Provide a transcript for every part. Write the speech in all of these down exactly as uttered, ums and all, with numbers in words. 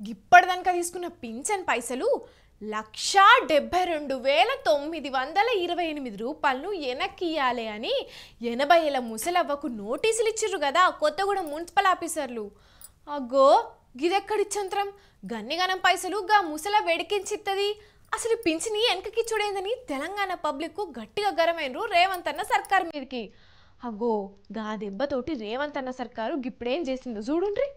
ఇప్పటిదాకా తీసుకున్న పింఛన్ పైసలు లక్ష డెబ్బై రెండు వేల తొమ్మిది వందల ఇరవై ఎనిమిది రూపాయలను వెనక్కి ఇయ్యాలి అని ఎనభై ఏళ్ళ ముసలవ్వకు నోటీసులు ఇచ్చిర్రు కదా కొత్తగూడెం మున్సిపల్ ఆఫీసర్లు. అగ్గో గిదెక్కడిచ్చంత్రం, గన్నిగనం పైసలు గా ముసల వెడికించిత్తది. అసలు పింఛని వెనకకి చూడేందని తెలంగాణ పబ్లిక్ గట్టిగా గరమైనరు రేవంత్ అన్న సర్కారు మీదకి. అగ్గో గా దెబ్బతోటి రేవంత్ అన్న సర్కారు గిప్పుడేం చేసిందో చూడుండ్రి.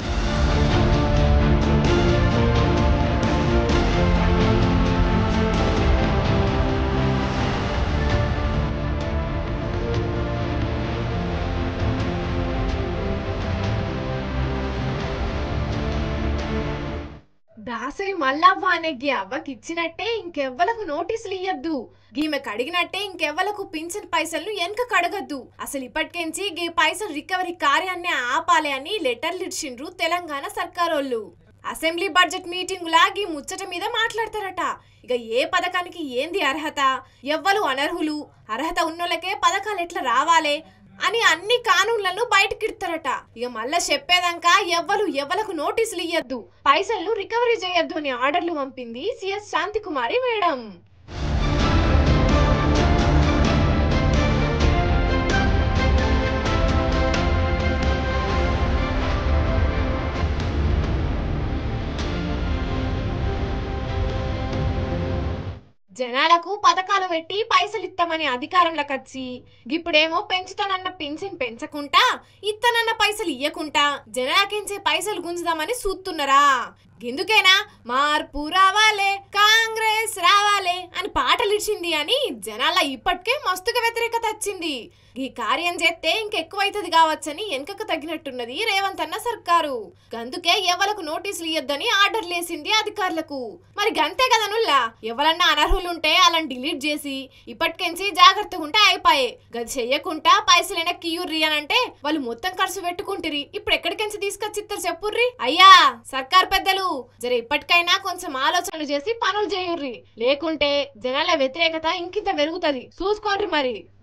దాసరి మల్లవ్వ అనే గీ అవ్వకి ఇచ్చినట్టే ఇంకెవ్వలకు నోటీసులు ఇయ్యద్దు, గీమెకు అడిగినట్టే ఇంకెవ్వలకు పింఛన్ పైసలను వెనక కడగద్దు. అసలు ఇప్పటికెంచి గీ పైసలు రికవరీ కార్యాన్ని ఆపాలి అని లెటర్లు ఇచ్చిండ్రు తెలంగాణ సర్కారోళ్ళు. అసెంబ్లీ బడ్జెట్ మీటింగులా గీ ముచ్చట మీద మాట్లాడతారట. ఇక ఏ పథకానికి ఏంది అర్హత, ఎవ్వరు అనర్హులు, అర్హత ఉన్నోళ్ళకే పథకాలు ఎట్లా రావాలే అని అన్ని కానూన్లను బయటకిడతారట. ఇక మళ్ళా చెప్పేదాకా ఎవ్వరు ఎవ్వలకు నోటీసులు ఇయ్యద్దు, పైసలు రికవరీ చేయొద్దు అని ఆర్డర్లు పంపింది సిఎస్ శాంతికుమారి మేడం. జనాలకు పథకాలు పెట్టి పైసలు ఇస్తామని అధికారంలోకి వచ్చి ఇప్పుడేమో పెంచుతానన్న పింఛన్ పెంచకుండా ఇత్తనన్న పైసలు ఇయ్యకుండా జనాలకించే పైసలు గుంజుదామని చూస్తున్నారా? ఎందుకేనా మార్పు రావాలే, కాంగ్రెస్ రావాలే అని పాటలు ఇచ్చింది అని జనాల ఇప్పటికే మస్తుగా వ్యతిరేకత వచ్చింది. ఈ కార్యం చేస్తే ఇంకెక్కువైతుంది కావచ్చని వెనకకు తగ్గినట్టున్నది రేవంత్ అన్న సర్కారు. అందుకే ఎవలకు నోటీసులు ఇయ్యొద్దని ఆర్డర్లు వేసింది అధికారులకు. మరి గంతే కదా నుల్లా, ఎవరన్నా అనర్హులు ఉంటే అలాని డిలీట్ చేసి ఇప్పటికెంచి జాగ్రత్తగా ఉంటే అయిపోయే. గది చెయ్యకుండా పైసలు వెనక్కి ఇయ్యుర్రి అని అంటే వాళ్ళు మొత్తం ఖర్చు పెట్టుకుంటారు. ఇప్పుడు ఎక్కడికెంచి తీసుకొచ్చి ఇస్తారు చెప్పుర్రి. అయ్యా సర్కార్ పెద్దలు జర ఇప్పటికైనా కొంచెం ఆలోచనలు చేసి పనులు చేయుర్రి, లేకుంటే జనాల వ్యతిరేకత ఇంకింత పెరుగుతుంది, చూసుకోండి మరి.